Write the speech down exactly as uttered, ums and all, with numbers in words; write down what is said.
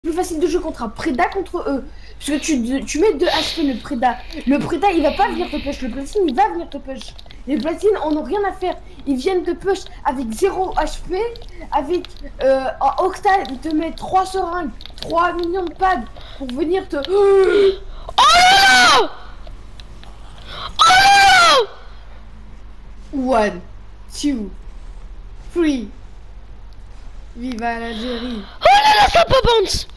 plus facile de jouer contre un Préda contre eux. Parce que tu, tu mets deux H P le Préda. Le Préda il va pas venir te push. Le Platine il va venir te push. Les Platines en ont rien à faire. Ils viennent te push avec zéro H P. Avec euh, en Octal ils te mettent trois seringues, trois millions de pads pour venir te. Oh non. Oh non. One, two, three. Viva l'Algérie. Oh là là, ça peut bounce.